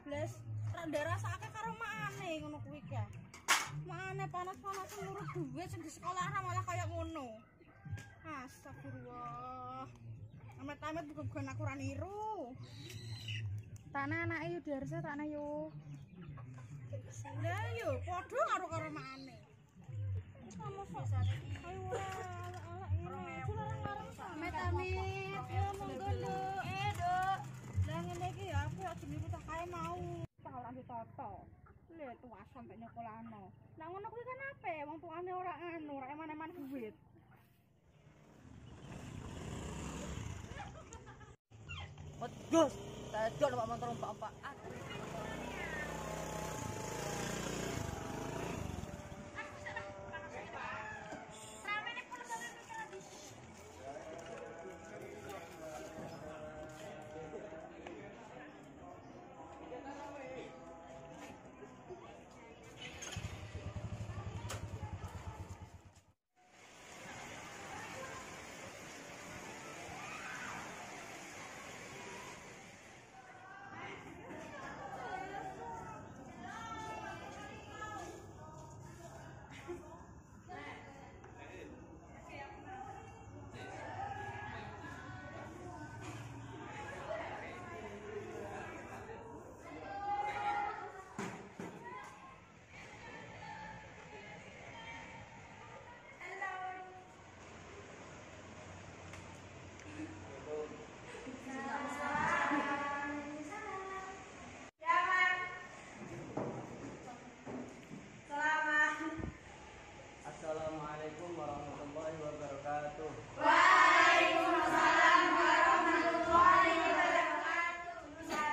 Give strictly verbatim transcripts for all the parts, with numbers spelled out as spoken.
Blas, rada rasake karo makane ngono kuwi ka. Makane panas-panas nurut duwe sing di sekolah malah kaya ngono. Astagfirullah. Amit-amit bukan aku ra niru. Tanah anake yo diharusnya tanah yo. Lah yo padha karo karo makane. Kamu sok. Ayo ora ala-ala ngene. Larang-larang amit-amit. Ya monggo, Nduk. Eh, Nduk. Lah ngene iki ya aku aja niru tak kae mau. Salah ditoto. Lha tuwa sampe nyekolahno. Lah ngono kuwi kan ape? Wong tuane ora anu, ora eman-eman duit. Pedes, saya jual pak motor empat-empat. Assalamualaikum warahmatullahi wabarakatuh. Waalaikumsalam warahmatullahi wabarakatuh.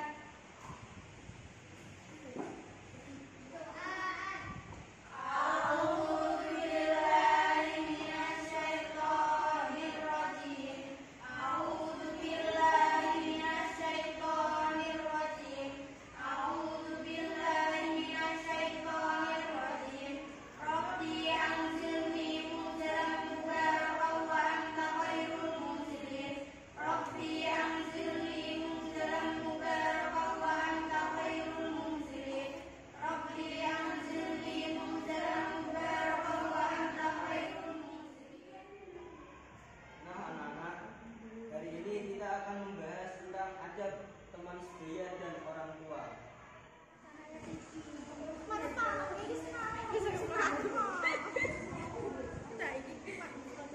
A'udzu billahi minasy syaithanir rajim. A'udzu billahi minasy syaithanir rajim. A'udzu billahi minasy syaithanir rajim. Rabbi anzilni munzalan mubarakan wa anta khairul munzilin. Rabbi anzilni munzalan mubarakan wa anta khairul munzilin. Rabbi anzilni munzalan mubarakan wa anta khairul munzilin. Nah anak-anak, hari ini kita akan membahas tentang adab teman sebaya dan orang tua. Mana tahu ini sekarang. Bisa sekarang. Tak iki Pak.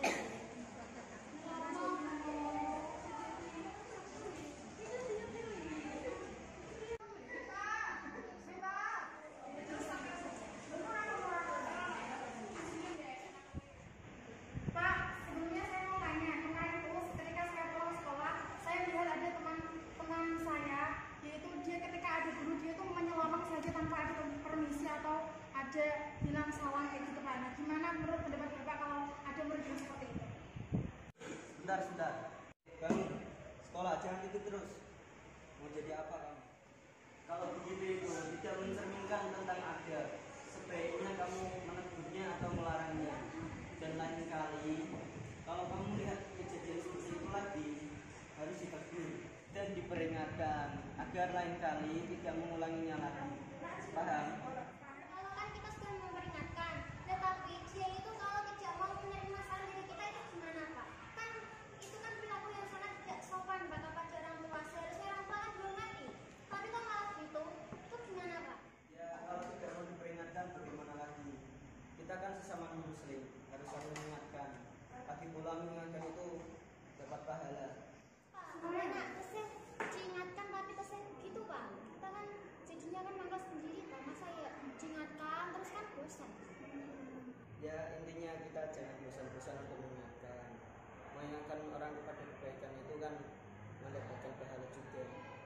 Pak, sebelumnya saya mau tanya, kemarin itu ketika saya pulang sekolah, saya melihat ada teman-teman saya, yaitu dia ketika ada guru dia itu menyelonong saja tanpa ada permisi atau ada bilang salam kayak gitu Pak. Nah, gimana menurut pendapat Bapak kalau ada murid yang seperti itu? Sebentar, sebentar. Kamu sekolah jangan itu terus. Mau jadi apa kamu? Kalau begitu itu tidak mencerminkan tentang adab. Sebaiknya kamu menegurnya atau melarangnya. Dan lain kali, kalau kamu melihat kejadian seperti itu lagi, harus ditegur dan diperingatkan agar lain kali tidak mengulanginya lagi. Paham? Kalau kan kita sudah memperingatkan, tetapi dia itu kalau tidak mau menerima saran dari kita itu gimana Pak? Kan itu kan perilaku yang sangat tidak sopan Pak kepada orang tua. Seharusnya orang tua kan belum ngerti, tapi kok malah gitu, itu gimana Pak? Ya, kalau tidak mau diperingatkan bagaimana lagi? Kita kan sesama muslim, harus saling mengingatkan. Lagi pula mengingatkan itu dapat pahala. Pak, gimana? Terusnya diingatkan tapi terusnya gitu Pak. Kita kan jadinya kan mangkal sendiri Pak. Masa ya diingatkan terus kan bosan. Ya, intinya kita jangan bosan-bosan untuk mengingatkan. Mengingatkan orang kepada kebaikan itu kan mendapatkan pahala juga.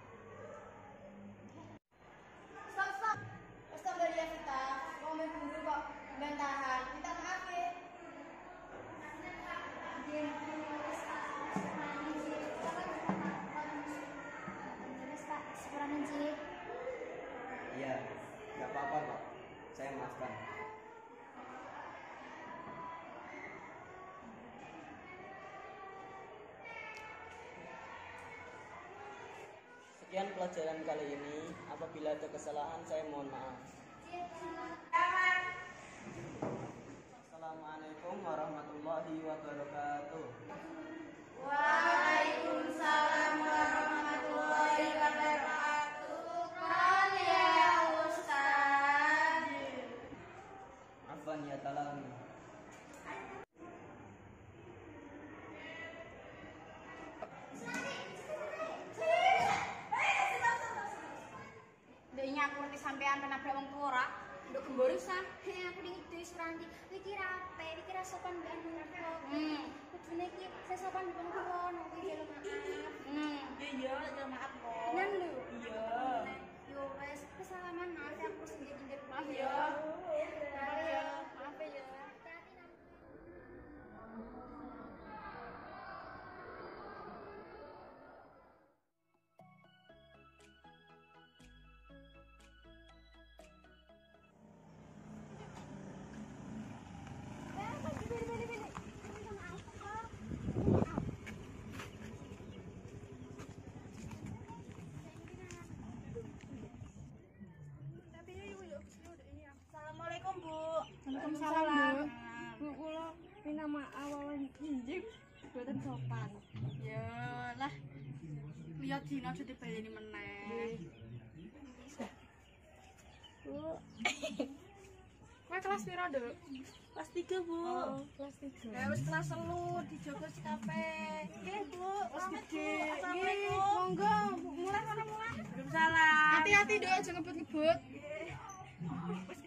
Stop, stop. Stop dari ya kita. Mau main guru kok bantahan. Minta maaf ya. Iya, nggak apa-apa kok. Saya maafkan. Sekian pelajaran kali ini. Apabila ada kesalahan, saya mohon maaf. Assalamualaikum warahmatullahi wabarakatuh. Waalaikumsalam warahmatullahi wabarakatuh. Kan ya Ustaz. Afwan ya talam. Ndeknya aku ngerti sampean penabrak wong tuwa ora? Nduk gemborisan. Heh, aku dingin dhewe Suranti. Iki ra ape, iki ra sopan mbak wong tuwa. Hmm. Kudune iki saya sopan mbak wong tuwa, nang kuwi jelo maaf. Hmm. Iya, ya maaf kok. Tenan lho. Iya. Yo wes, kesalahan maaf ya aku sendiri-sendiri. Maaf ya. Maaf ya. Maaf ya. Hati-hati nanti. Assalamualaikum, Bu. Waalaikumsalam, Bu. Bu kula minta maaf wawan injing boten sopan. Ya lah. Lihat dina aja dibayani meneh. Bu. Kowe kelas piro, Nduk? Kelas tiga, Bu. Oh, kelas tiga. Ya wis kelas telu dijogo sikape. Nggih, Bu. Wis gede. Nggih, Assalamualaikum. monggo, Bu. Mulai mana mulai? Waalaikumsalam. Hati-hati, Nduk, aja ngebut-ngebut. Wis